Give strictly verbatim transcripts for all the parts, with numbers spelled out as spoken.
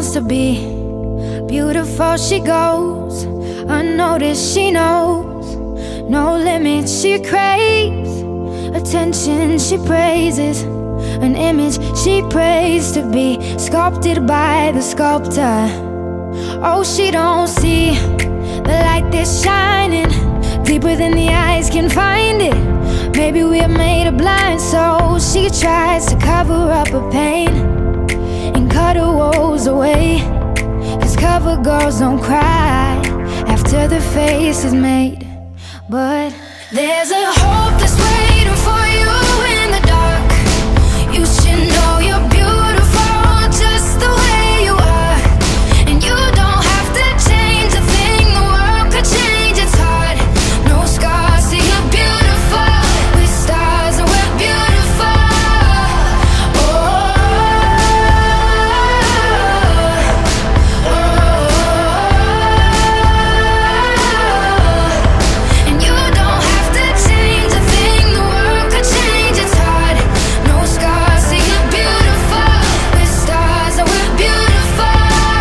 wants to be beautiful, she goes unnoticed, she knows no limits, she craves attention, she praises an image she prays to be sculpted by the sculptor. Oh, she don't see the light that's shining deeper than the eyes can find it. Maybe we're made of blind souls. She tries to cover up her pain and cut her woes away, 'cause cover girls don't cry after the face is made. But there's a hope that's waiting for you in the dark. You should know you're beautiful just the way you are, and you don't have to change a thing. The world could change, it's hard. No scars, see you're beautiful. With stars and we're beautiful. Oh, oh, oh. And you don't have to change a thing. The world could change, it's hard. No scars, see you're beautiful. With stars and we're beautiful.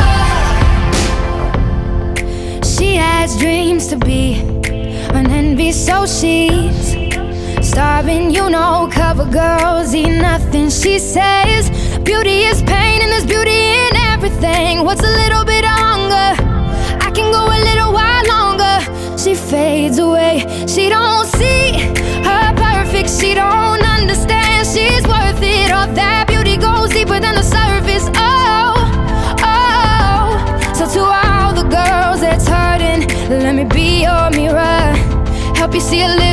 She has dreams to be an envy, so she's starving, you know. Cover girls eat nothing, she says. Beauty is pain and there's beauty in everything. What's a little bit of hunger? I can go a little while longer. She fades away, she don't see her perfect, she don't understand she's worth it. All that beauty goes deeper than the surface. Oh, oh. So to all the girls that's hurting, let me be your mirror, help you see a little